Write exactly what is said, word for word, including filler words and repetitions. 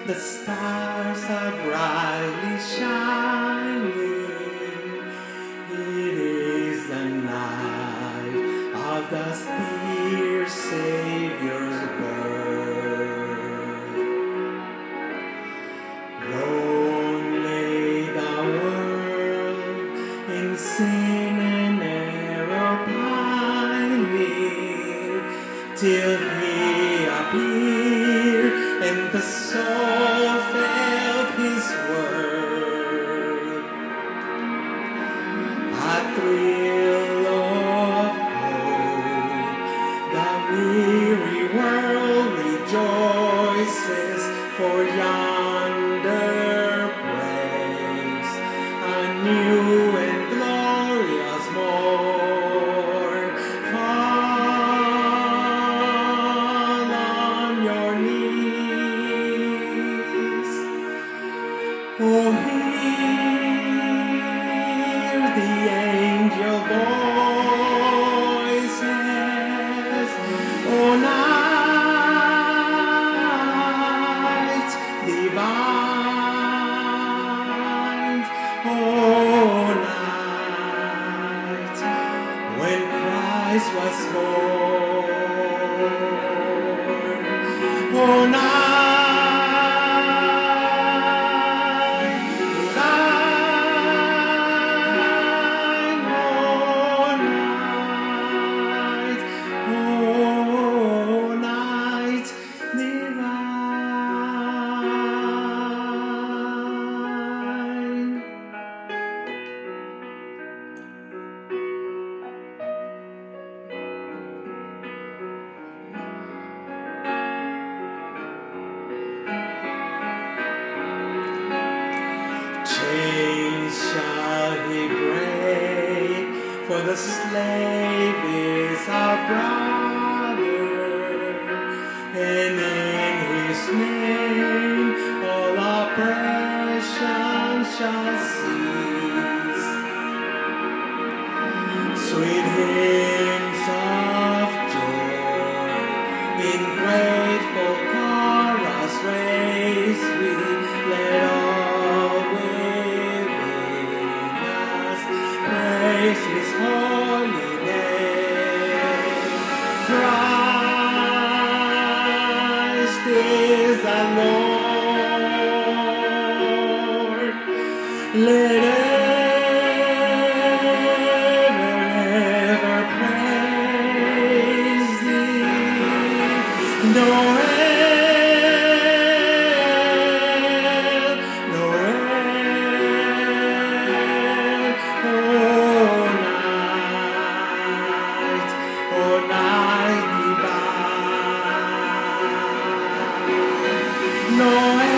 The stars are brightly shining. It is the night of the dear Savior's birth. Long lay the world in sin and error pining, till He appeared and the soul felt His word. A thrill of hope, the weary world rejoices, for yonder breaks a new and glorious morn. Fall on your knees. Oh, hear the angel voices. Oh, night divine. Oh, night when Christ was born. Oh, night. Chains shall He break, for the slave is our brother, and in His name all oppression shall cease. Sweet hymns of joy in grateful chorus raise we, let all within us praise His holy name. Christ is the Lord. Let ever, ever praise Thee. No end, no end. Oh, night, oh, night divine. No end.